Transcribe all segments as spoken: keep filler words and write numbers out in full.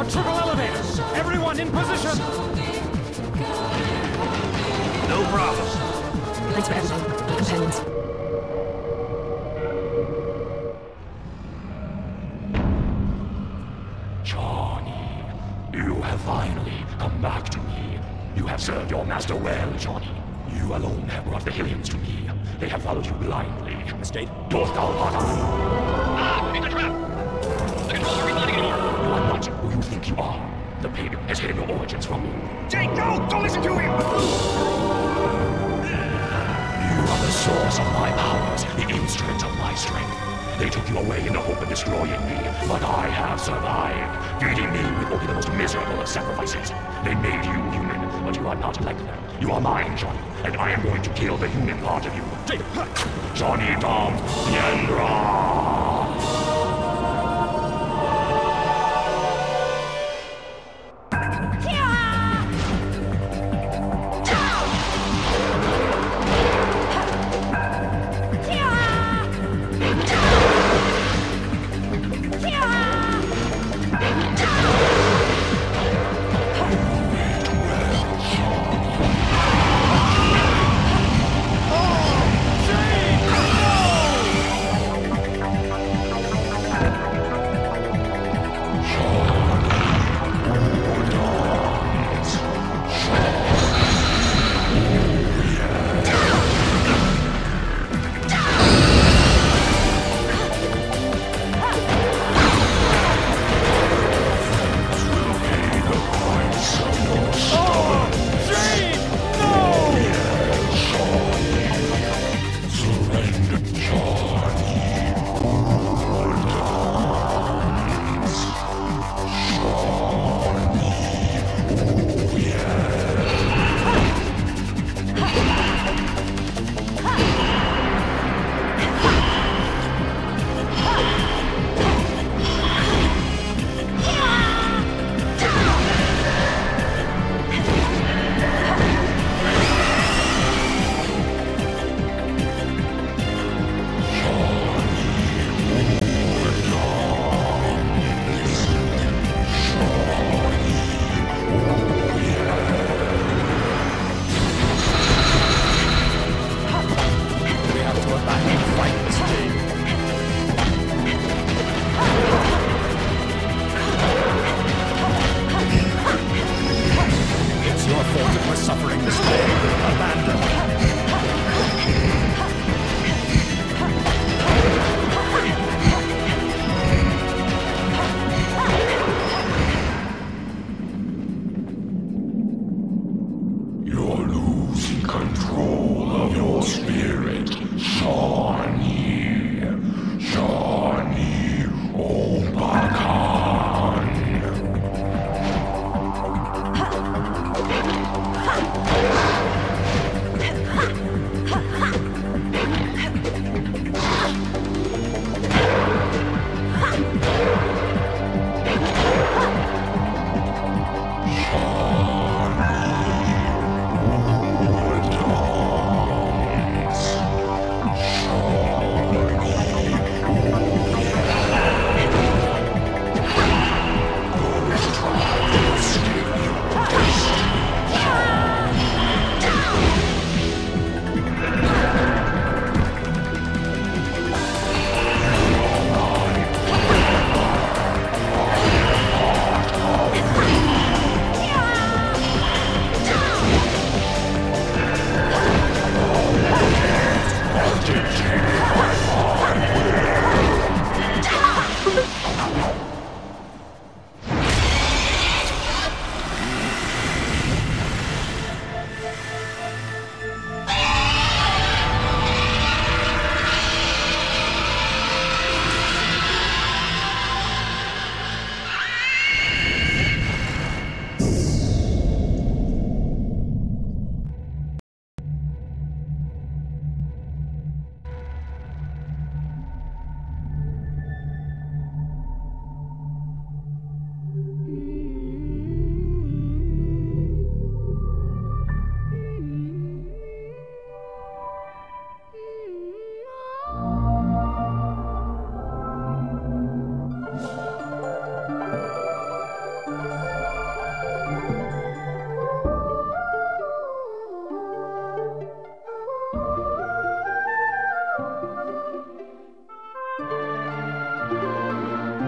triple elevator! Everyone in position! No problem. Thanks for everything, companions. Johnny, you have finally come back to me. You have served your master well, Johnny. You alone have brought the Hillians to me. They have followed you blindly. Estate? Ah, it's a trap! The controls aren't responding anymore. You are not who you think you are. The pig has hidden your origins from you. Jake, no! Don't listen to him! You are the source of my powers, the instrument of my strength. They took you away in the hope of destroying me, but I have survived. Feeding me with only the most miserable of sacrifices. They made you human, but you are not like them. You are mine, Johnny, and I am going to kill the human part of you. Johnny DomZ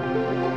Bye.